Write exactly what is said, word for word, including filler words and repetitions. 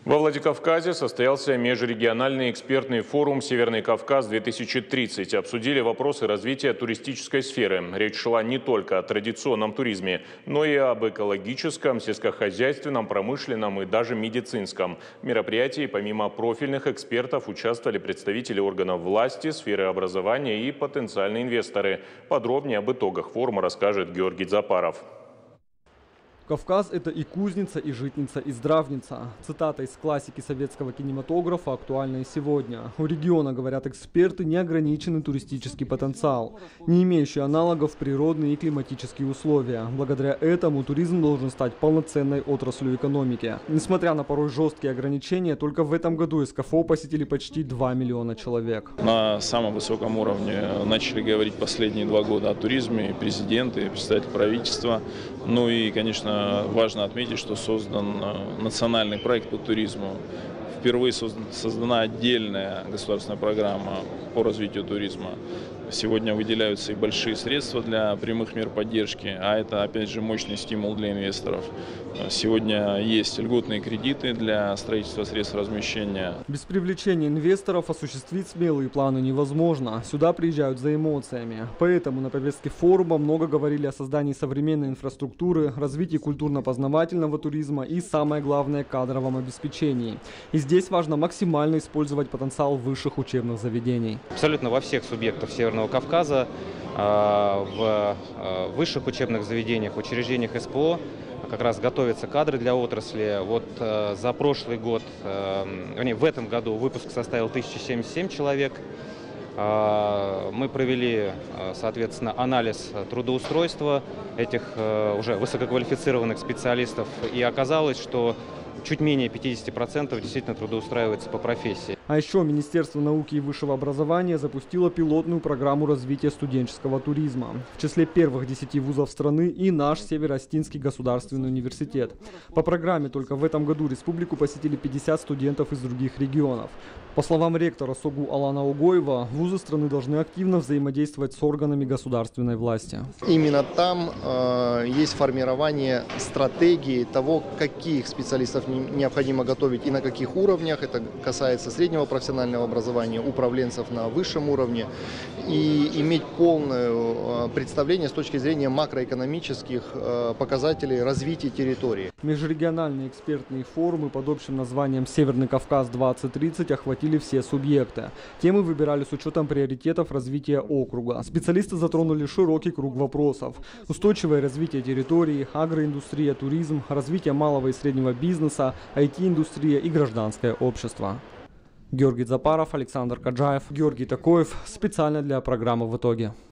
Во Владикавказе состоялся межрегиональный экспертный форум «Северный Кавказ-две тысячи тридцать». Обсудили вопросы развития туристической сферы. Речь шла не только о традиционном туризме, но и об экологическом, сельскохозяйственном, промышленном и даже медицинском. В мероприятии помимо профильных экспертов участвовали представители органов власти, сферы образования и потенциальные инвесторы. Подробнее об итогах форума расскажет Георгий Дзапаров. Кавказ – это и кузница, и житница, и здравница. Цитата из классики советского кинематографа актуальна и сегодня. У региона, говорят эксперты, неограниченный туристический потенциал, не имеющий аналогов природные и климатические условия. Благодаря этому туризм должен стать полноценной отраслью экономики. Несмотря на порой жесткие ограничения, только в этом году СКФО посетили почти два миллиона человек. На самом высоком уровне начали говорить последние два года о туризме и президенты, и представители правительства. Ну и, конечно, важно отметить, что создан национальный проект по туризму. Впервые создана отдельная государственная программа по развитию туризма. Сегодня выделяются и большие средства для прямых мер поддержки, а это, опять же, мощный стимул для инвесторов. Сегодня есть льготные кредиты для строительства средств размещения. Без привлечения инвесторов осуществить смелые планы невозможно. Сюда приезжают за эмоциями. Поэтому на повестке форума много говорили о создании современной инфраструктуры, развитии культурно-познавательного туризма и, самое главное, кадровом обеспечении. И здесь важно максимально использовать потенциал высших учебных заведений. Абсолютно во всех субъектах Северного Кавказа, в высших учебных заведениях, учреждениях СПО как раз готовятся кадры для отрасли. Вот за прошлый год, в этом году выпуск составил тысяча семьдесят семь человек. Мы провели, соответственно, анализ трудоустройства этих уже высококвалифицированных специалистов, и оказалось, что чуть менее пятидесяти процентов действительно трудоустраивается по профессии. А еще Министерство науки и высшего образования запустило пилотную программу развития студенческого туризма. В числе первых десяти вузов страны и наш Северо-Осетинский государственный университет. По программе только в этом году республику посетили пятьдесят студентов из других регионов. По словам ректора СОГУ Алана Угоева, вузы страны должны активно взаимодействовать с органами государственной власти. Именно там э, есть формирование стратегии того, каких специалистов необходимо готовить и на каких уровнях. Это касается среднего профессионального образования, управленцев на высшем уровне. И иметь полное представление с точки зрения макроэкономических э, показателей развития территории. Межрегиональные экспертные форумы под общим названием «Северный Кавказ-двадцать тридцать» охватили все субъекты. Темы выбирали с учетом приоритетов развития округа. Специалисты затронули широкий круг вопросов. Устойчивое развитие территории, агроиндустрия, туризм, развитие малого и среднего бизнеса, ай ти-индустрия и гражданское общество. Георгий Дзапаров, Александр Каджаев, Георгий Такоев. Специально для программы «В итоге».